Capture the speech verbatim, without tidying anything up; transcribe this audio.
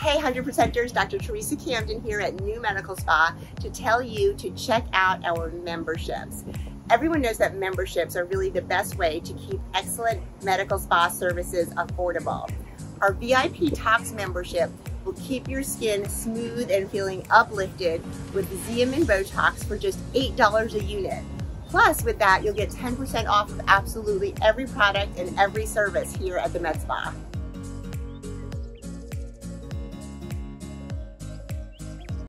Hey one hundred percenters, Doctor Teresa Camden here at New Medical Spa to tell you to check out our memberships. Everyone knows that memberships are really the best way to keep excellent medical spa services affordable. Our V I P Tox membership will keep your skin smooth and feeling uplifted with Xeomin botox for just eight dollars a unit. Plus, with that, you'll get ten percent off of absolutely every product and every service here at the Med Spa.